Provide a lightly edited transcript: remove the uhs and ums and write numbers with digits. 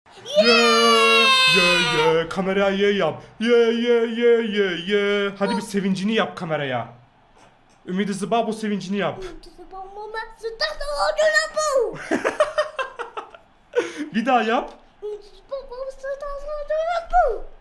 Ye ye ye. Kameraya ye yap. Ye ye ye ye ye. Hadi bir sevincini yap kameraya. Ümidi Zıba bu sevincini yap. Bir daha yap.